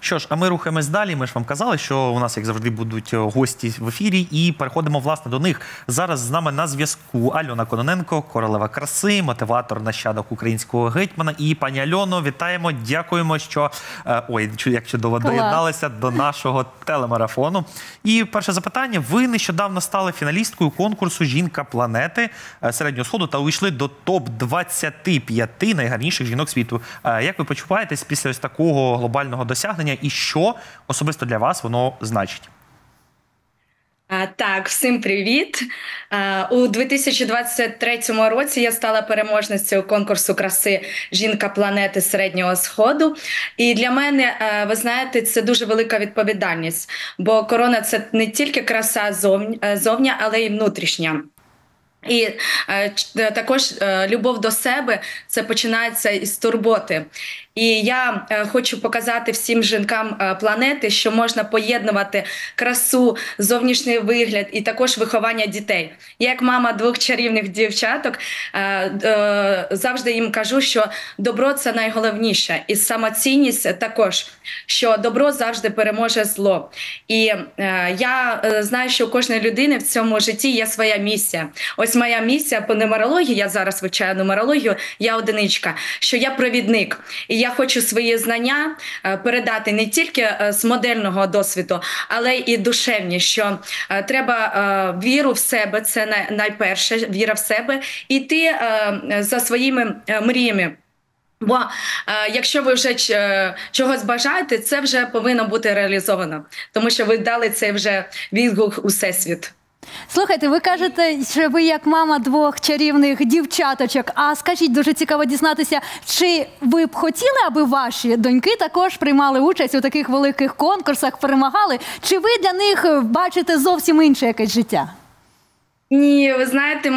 Що ж, а ми рухаємось далі. Ми ж вам казали, що у нас, як завжди, будуть гості в ефірі, і переходимо, власне, до них. Зараз з нами на зв'язку Альона Кононенко, королева краси, мотиватор, нащадок українського гетьмана. І, пані Альоно, вітаємо, дякуємо, що, як чудово, доєдналися до нашого телемарафону. І перше запитання. Ви нещодавно стали фіналісткою конкурсу «Жінка планети» Середнього Сходу та увійшли до топ-25 найгарніших жінок світу. Як ви почуваєтесь після ось такого глобального досягнення і що особисто для вас воно значить? Так, всім привіт! У 2023 році я стала переможницею конкурсу краси «Жінка планети Середнього Сходу». І для мене, ви знаєте, це дуже велика відповідальність, бо корона – це не тільки краса зовня, але й внутрішня. І також любов до себе – це починається із турботи. І я хочу показати всім жінкам планети, що можна поєднувати красу, зовнішній вигляд і також виховання дітей. Я як мама двох чарівних дівчаток завжди їм кажу, що добро – це найголовніше. І самоцінність також, що добро завжди переможе зло. І я знаю, що у кожної людини в цьому житті є своя місія. Ось моя місія по нумерології, я зараз вивчаю нумерологію, я одиничка, що я провідник. І я хочу свої знання передати не тільки з модельного досвіду, але і душевні, що треба віру в себе, це найперше, віра в себе, іти за своїми мріями. Бо якщо ви вже чогось бажаєте, це вже повинно бути реалізовано, тому що ви дали цей вже відгук у всесвіт. Слухайте, ви кажете, що ви як мама двох чарівних дівчаточок. А скажіть, дуже цікаво дізнатися, чи ви б хотіли, аби ваші доньки також приймали участь у таких великих конкурсах, перемагали? Чи ви для них бачите зовсім інше якесь життя? Ні, ви знаєте,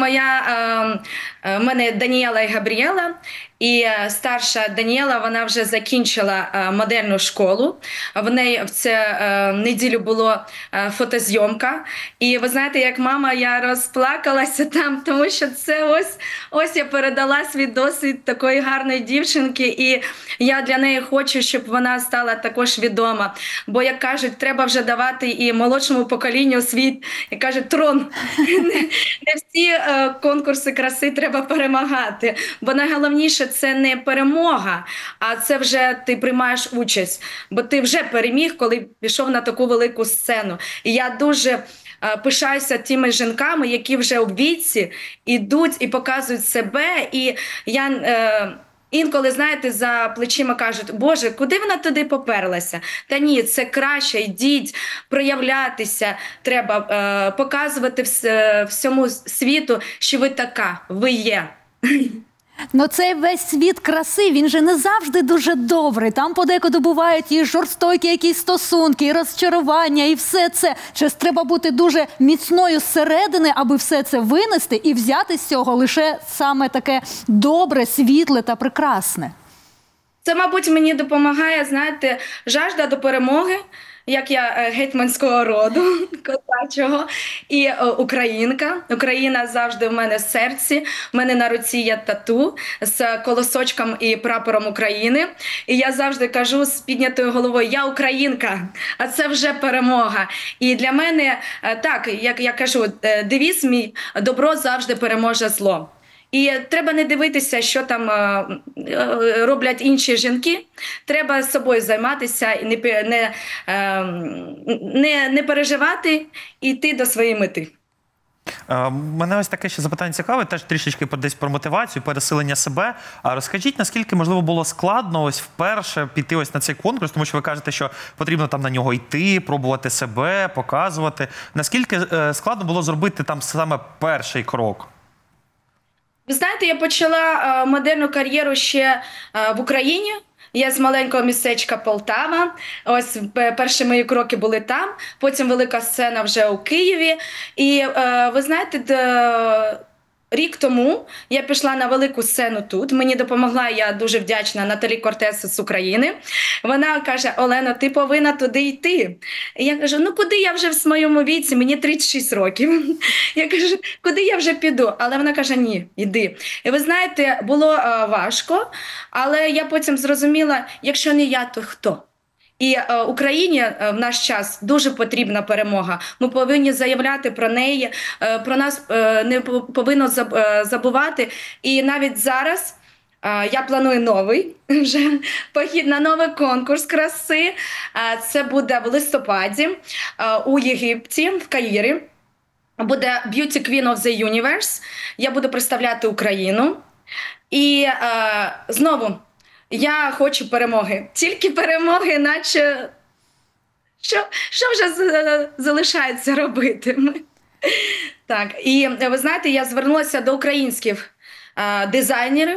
в мене Даніела і Габріела, і старша Даніела, вона вже закінчила модельну школу. В неї в цю неділю була фотозйомка. І ви знаєте, як мама, я розплакалася там, тому що це ось я передала свій досвід такої гарної дівчинки, і я для неї хочу, щоб вона стала також відома. Бо, як кажуть, треба вже давати і молодшому поколінню свій, як кажуть, трон. Не всі конкурси краси треба перемагати, бо найголовніше це не перемога, а це вже ти приймаєш участь, бо ти вже переміг, коли пішов на таку велику сцену. І я дуже пишаюся тими жінками, які вже у віці ідуть і показують себе, і я... Інколи, знаєте, за плечима кажуть, Боже, куди вона туди поперлася? Та ні, це краще, йдіть, проявлятися, треба показувати всьому світу, що ви така, ви є. Ну цей весь світ краси, він же не завжди дуже добрий. Там подекуди бувають і жорстокі якісь стосунки, і розчарування, і все це. Чи треба бути дуже міцною зсередини, аби все це винести і взяти з цього лише саме таке добре, світле та прекрасне? Це, мабуть, мені допомагає, знаєте, жажда до перемоги, як я гетьманського роду, козачого, і українка. Україна завжди в мене в серці. В мене на руці є тату з колосочком і прапором України. І я завжди кажу з піднятою головою, я українка, а це вже перемога. І для мене, так, як я кажу, девіз мій, добро завжди переможе зло. І треба не дивитися, що там роблять інші жінки. Треба собою займатися і не переживати і йти до своєї мети. Мене ось таке ще запитання цікаве, теж трішечки десь про мотивацію, пересилення себе. А розкажіть, наскільки, можливо, було складно ось вперше піти ось на цей конкурс, тому що ви кажете, що потрібно там на нього йти, пробувати себе, показувати. Наскільки складно було зробити там саме перший крок? Ви знаєте, я почала модельну кар'єру ще в Україні. Я з маленького містечка Полтава. Ось перші мої кроки були там. Потім велика сцена вже у Києві. І ви знаєте, рік тому я пішла на велику сцену тут. Мені допомогла, я дуже вдячна, Наталі Кортес з України. Вона каже, Олено, ти повинна туди йти. І я кажу, ну куди я вже в своєму віці, мені 36 років. Я кажу, куди я вже піду? Але вона каже, ні, йди. І ви знаєте, було важко, але я потім зрозуміла, якщо не я, то хто? І Україні в наш час дуже потрібна перемога. Ми повинні заявляти про неї, про нас не повинно забувати. І навіть зараз я планую новий вже похід на новий конкурс краси. Це буде в листопаді у Єгипті, в Каїрі. Буде Beauty Queen of the Universe. Я буду представляти Україну. І знову, я хочу перемоги. Тільки перемоги, наче що вже залишається робити? Так, і ви знаєте, я звернулася до українських дизайнерів.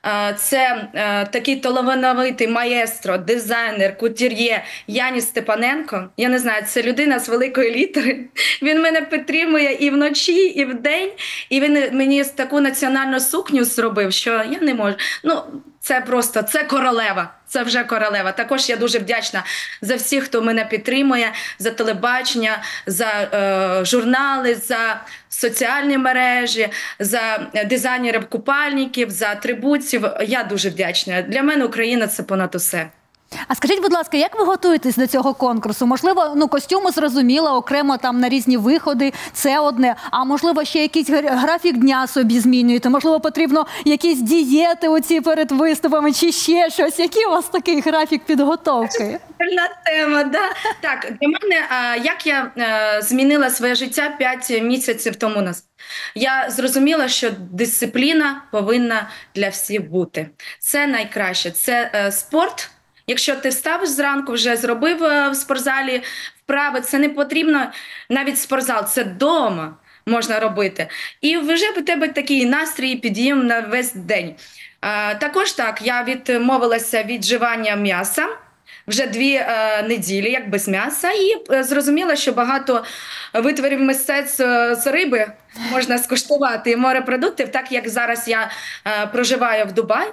Це такий талановитий маестро, дизайнер, кутюр'є Яніс Степаненко. Я не знаю, це людина з великої літери. Він мене підтримує і вночі, і вдень. І він мені таку національну сукню зробив, що я не можу. Ну, це просто, це королева. Це вже королева. Також я дуже вдячна за всіх, хто мене підтримує, за телебачення, за журнали, за соціальні мережі, за дизайнерів купальників, за атрибутів. Я дуже вдячна. Для мене Україна – це понад усе. А скажіть, будь ласка, як ви готуєтесь до цього конкурсу? Можливо, костюми зрозуміло, окремо там на різні виходи, це одне. А можливо, ще якийсь графік дня собі змінюєте? Можливо, потрібно якісь дієти оці перед виступами чи ще щось? Який у вас такий графік підготовки? Це тема, да? Так, для мене, як я змінила своє життя 5 місяців тому назад. Я зрозуміла, що дисципліна повинна для всіх бути. Це найкраще. Це спорт. Якщо ти вставиш зранку, вже зробив в спортзалі вправи, це не потрібно навіть спортзал, це вдома можна робити. І вже у тебе такий настрій, підйом на весь день. Також так, я відмовилася від вживання м'яса вже 2 неділі, як без м'яса, і зрозуміла, що багато витворів мистецтв з риби можна скуштувати, і морепродуктів, так як зараз я проживаю в Дубаї.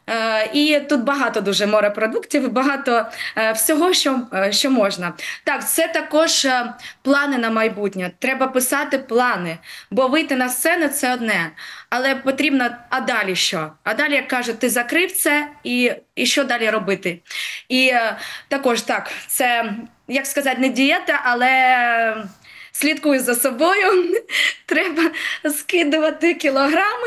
І тут багато дуже морепродуктів, багато всього, що можна. Так, це також плани на майбутнє. Треба писати плани, бо вийти на сцену – це одне. Але потрібно, а далі що? А далі, як кажуть, ти закрив це, і що далі робити? І також так, це, як сказати, не дієта, але слідкую за собою. Треба скидувати кілограми.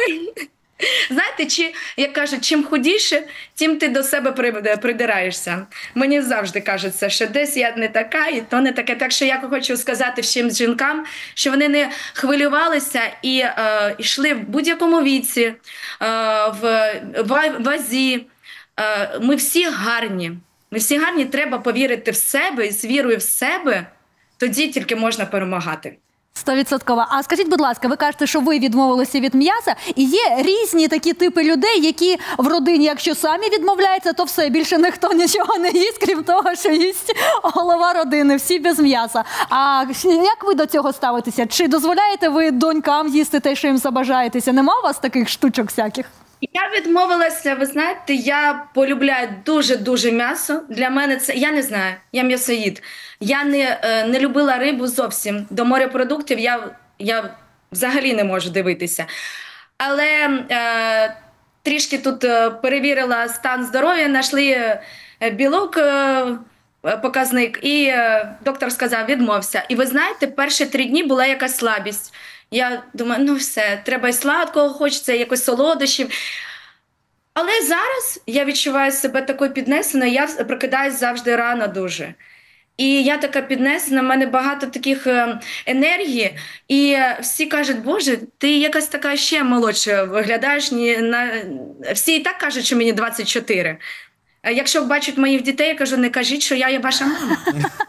Знаєте, як кажуть, чим худіше, тим ти до себе придираєшся. Мені завжди кажеться, що десь я не така, і то не таке. Так що я хочу сказати всім жінкам, що вони не хвилювалися і йшли в будь-якому віці, в вазі. Ми всі гарні. Ми всі гарні, треба повірити в себе і з вірою в себе, тоді тільки можна перемагати. 100%. А скажіть, будь ласка, ви кажете, що ви відмовилися від м'яса, і є різні такі типи людей, які в родині, якщо самі відмовляються, то все, більше ніхто нічого не їсть, крім того, що їсть голова родини, всі без м'яса. А як ви до цього ставитеся? Чи дозволяєте ви донькам їсти те, що їм забажаєтеся? Нема у вас таких штучок всяких? Я відмовилася, ви знаєте, я полюбляю дуже-дуже м'ясо. Для мене це, я не знаю, я м'ясоїд. Я не любила рибу зовсім. До морепродуктів я взагалі не можу дивитися. Але трішки тут перевірила стан здоров'я, знайшли білок, показник, і доктор сказав, відмовся. І ви знаєте, перші 3 дні була якась слабість. Я думаю, ну все, треба і сладкого, хочеться, якось солодощів. Але зараз я відчуваю себе такою піднесеною, я прокидаюсь завжди рано дуже. І я така піднесена, в мене багато таких енергії. І всі кажуть, Боже, ти якась така ще молодша виглядаєш. Всі і так кажуть, що мені 24. Якщо бачать моїх дітей, я кажу, не кажіть, що я є ваша мама.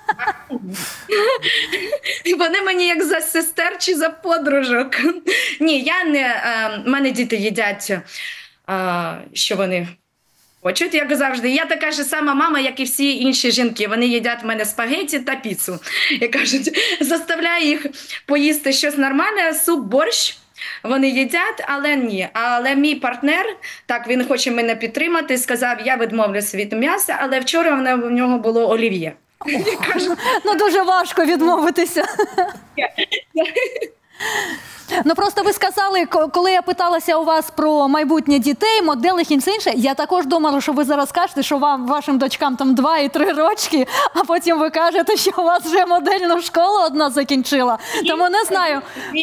І вони мені як за сестер чи за подружок. Ні, в мене діти їдять, що вони хочуть, як завжди. Я така ж сама мама, як і всі інші жінки. Вони їдять в мене спагеті та піцу. І кажуть, заставляю їх поїсти щось нормальне, суп, борщ. Вони їдять, але ні. Але мій партнер, так, він хоче мене підтримати, сказав, я відмовлюся від м'яса, але вчора в нього було олів'є. Ну, дуже важко відмовитися. Ну просто ви сказали, коли я питалася у вас про майбутнє дітей, моделих і все інше, я також думала, що ви зараз кажете, що вашим дочкам там 2 і 3 рочки, а потім ви кажете, що у вас вже модельну школу одна закінчила. Тому не знаю.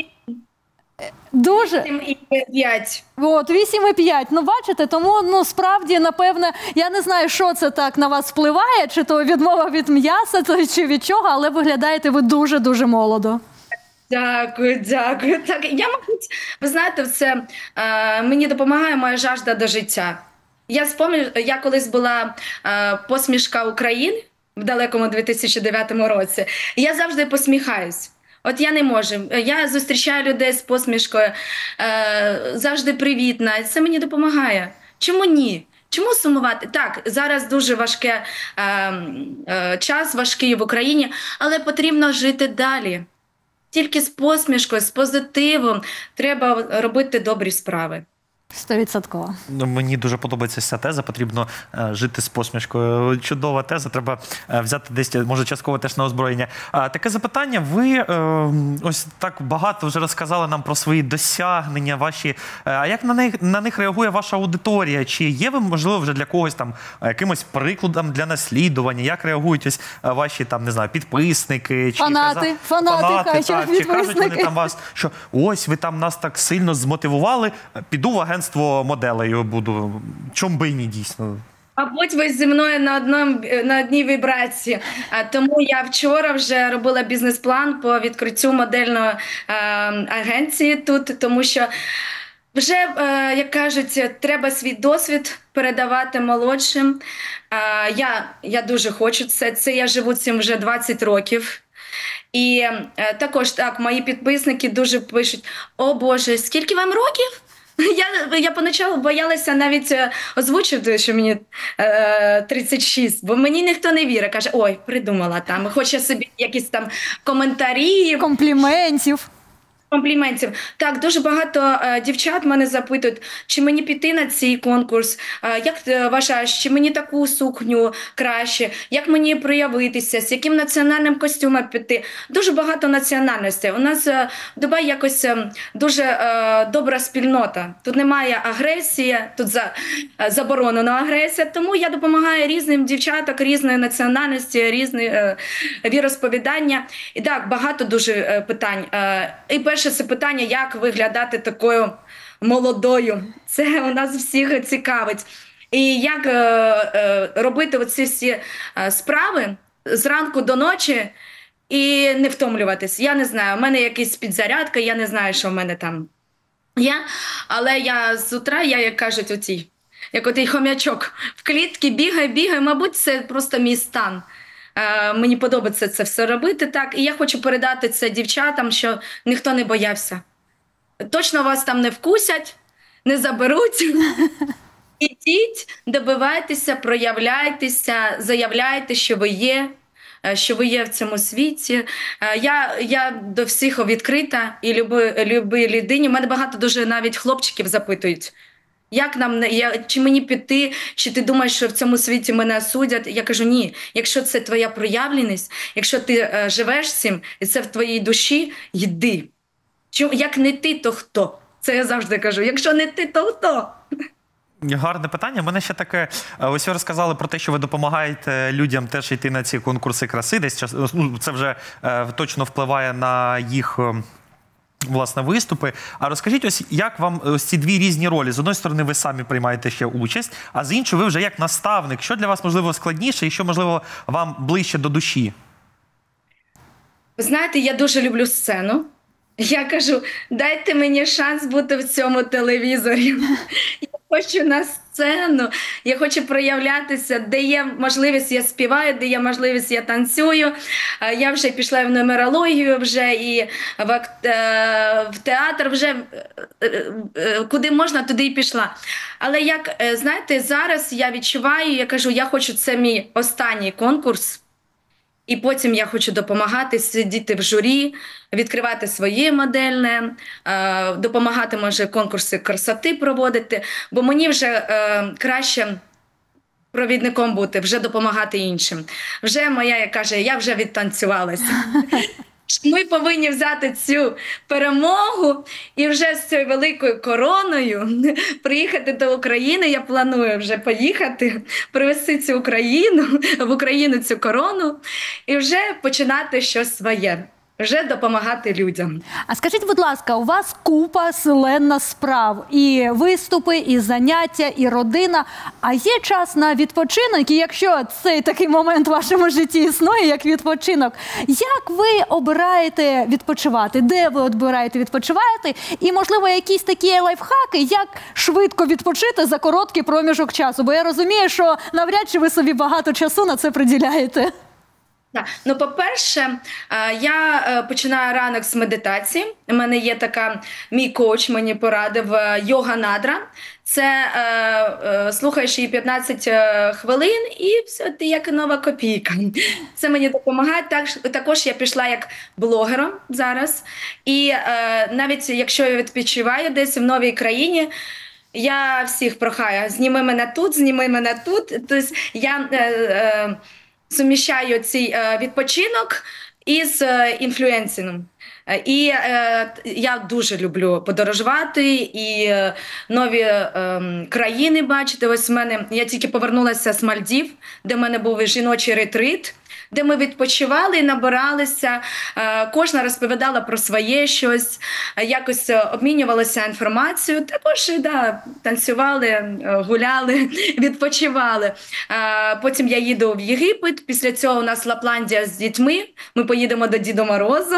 Дуже. 8,5. От, 8,5. Ну, бачите, тому, ну, справді, напевне, я не знаю, що це так на вас впливає, чи то відмова від м'яса, чи від чого, але виглядаєте ви дуже-дуже молодо. Дякую, дякую. Так, я, мабуть, ви знаєте, це мені допомагає моя жажда до життя. Я колись була посмішка України в далекому 2009 році, і я завжди посміхаюсь. От я не можу. Я зустрічаю людей з посмішкою, завжди привітна. Це мені допомагає. Чому ні? Чому сумувати? Так, зараз дуже важкий час, важкий в Україні, але потрібно жити далі. Тільки з посмішкою, з позитивом треба робити добрі справи. 100%. Мені дуже подобається ця теза, потрібно жити з посмішкою. Чудова теза, треба взяти десь, може, частково теж на озброєння. Таке запитання, ви ось так багато вже розказали нам про свої досягнення, ваші. А як на них реагує ваша аудиторія? Чи є ви, можливо, вже для когось там якимось прикладом для наслідування? Як реагують ось ваші там, не знаю, підписники? Чи фанати, чи кажуть вони там вас, що ось ви там нас так сильно змотивували, піду в агентство моделею буду. Чом би і ні, дійсно. Мабуть, ви зі мною на одній вібрації. Тому я вчора вже робила бізнес-план по відкриттю модельної агенції тут, тому що вже, як кажуть, треба свій досвід передавати молодшим. Я дуже хочу це. Я живу цим вже 20 років. І також так, мої підписники дуже пишуть: «О Боже, скільки вам років?» Я поначалу боялася навіть озвучити, що мені 36, бо мені ніхто не вірить. Каже: ой, придумала там, хоче собі якісь там коментарі. Компліментів. Так, дуже багато дівчат мене запитують, чи мені піти на цей конкурс, як ти вважаєш, чи мені таку сукню краще, як мені проявитися, з яким національним костюмом піти. Дуже багато національностей. У нас в Дубаї якось дуже добра спільнота. Тут немає агресії, тут заборонена агресія, тому я допомагаю різним дівчатам, різної національності, різне віросповідання. І так, багато дуже питань. І перше це питання, як виглядати такою молодою. Це у нас всіх цікавить. І як робити оці всі справи зранку до ночі і не втомлюватись. Я не знаю, у мене якась підзарядка, я не знаю, що в мене там є. Але я з утра, як кажуть, як отий хомячок в клітці, бігаю, мабуть, це просто мій стан. Мені подобається це все робити, так. І я хочу передати це дівчатам, що ніхто не боявся. Точно вас там не вкусять, не заберуть. Ідіть, добивайтеся, проявляйтеся, заявляйте, що ви є в цьому світі. Я до всіх відкрита і любій людині. Мене багато дуже навіть хлопчиків запитують. Чи мені піти, чи ти думаєш, що в цьому світі мене осудять? Я кажу: ні, якщо це твоя проявленість, якщо ти живеш цим, і це в твоїй душі, йди. Як не ти, то хто? Це я завжди кажу: якщо не ти, то хто? Гарне питання. У мене ще таке, ось ви розказали про те, що ви допомагаєте людям теж йти на ці конкурси краси, десь це вже точно впливає на їх, власне, виступи. А розкажіть, ось як вам ось ці дві різні ролі? З одної сторони, ви самі приймаєте ще участь, а з іншої, ви вже як наставник. Що для вас, можливо, складніше і що, можливо, вам ближче до душі? Ви знаєте, я дуже люблю сцену. Я кажу: дайте мені шанс бути в цьому телевізорі. Я хочу на сцену, я хочу проявлятися, де є можливість, я співаю, де є можливість, я танцюю. Я вже пішла в нумерологію, вже і в театр, вже куди можна, туди і пішла. Але як, знаєте, зараз я відчуваю, я кажу: я хочу, це мій останній конкурс. І потім я хочу допомагати, сидіти в журі, відкривати своє модельне, допомагати, може, конкурси красоти проводити, бо мені вже краще провідником бути, вже допомагати іншим. Вже моя, як каже, я вже відтанцювалася. Ми повинні взяти цю перемогу і вже з цією великою короною приїхати до України. Я планую вже поїхати, привезти в Україну цю корону і вже починати щось своє. Вже допомагати людям. А скажіть, будь ласка, у вас купа селена справ. І виступи, і заняття, і родина. А є час на відпочинок? І якщо цей такий момент в вашому житті існує, як відпочинок, як ви обираєте відпочивати? Де ви обираєте відпочивати? І, можливо, якісь такі лайфхаки, як швидко відпочити за короткий проміжок часу? Бо я розумію, що навряд чи ви собі багато часу на це приділяєте. Так. Ну, по-перше, я починаю ранок з медитації. У мене є така, мій коуч мені порадив, йога надра. Це слухаєш її 15 хвилин і все, ти як нова копійка. Це мені допомагає. Також я пішла як блогером зараз. І навіть якщо я відпочиваю десь в новій країні, я всіх прохаю, зніми мене тут. Тобто я суміщаю цей відпочинок із інфлюенсингом. І я дуже люблю подорожувати і нові країни бачити. Ось я тільки повернулася з Мальдів, де в мене був жіночий ретрит, де ми відпочивали і набиралися. Кожна розповідала про своє щось, якось обмінювалася інформацією. Також танцювали, гуляли, відпочивали. Потім я їду в Єгипет, після цього у нас Лапландія з дітьми, ми поїдемо до Діда Мороза.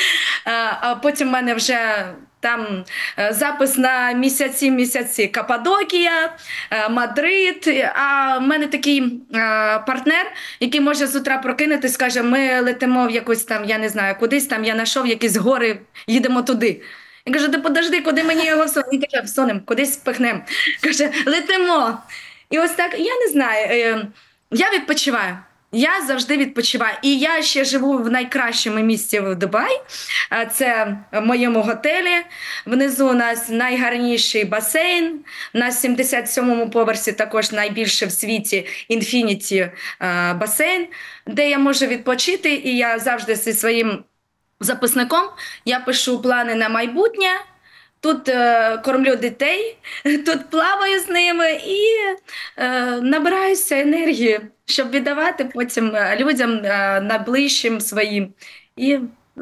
А потім в мене вже там запис на місяці Каппадокія, Мадрид. А в мене такий партнер, який може з утра прокинутися, каже, ми летимо в якусь там, я не знаю, кудись там, я знайшов якісь гори, їдемо туди. Я кажу, подожди, куди мені його всунемо? Він каже, всунемо, кудись спихнемо. Каже, летимо. І ось так, я не знаю, я відпочиваю. Я завжди відпочиваю. І я ще живу в найкращому місці в Дубаї. Це в моєму готелі. Внизу у нас найгарніший басейн. На 77-му поверсі також найбільший в світі Infinity басейн, де я можу відпочити. І я завжди зі своїм записником я пишу плани на майбутнє. Тут кормлю дітей, тут плаваю з ними і набираюся енергії, щоб віддавати потім людям найближчим своїм і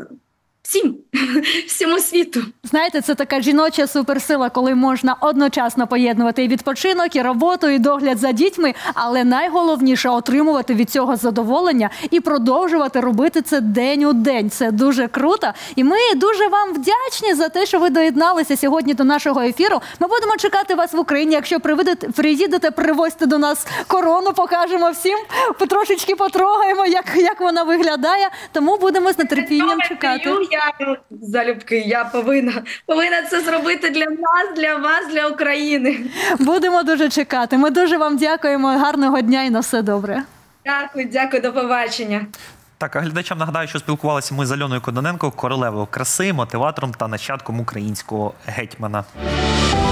всьому світу. Знаєте, це така жіноча суперсила, коли можна одночасно поєднувати і відпочинок, і роботу, і догляд за дітьми, але найголовніше – отримувати від цього задоволення і продовжувати робити це день у день. Це дуже круто. І ми дуже вам вдячні за те, що ви доєдналися сьогодні до нашого ефіру. Ми будемо чекати вас в Україні. Якщо приїдете, привозьте до нас корону, покажемо всім, трошечки потрогаємо, як вона виглядає. Тому будемо з нетерпінням чекати. Я залюбки, я повинна це зробити для нас, для вас, для України. Будемо дуже чекати. Ми дуже вам дякуємо. Гарного дня і на все добре. Дякую, до побачення. Так, а глядачам нагадаю, що спілкувалися ми з Альоною Кононенко, королевою краси, мотиватором та нащадком українського гетьмана.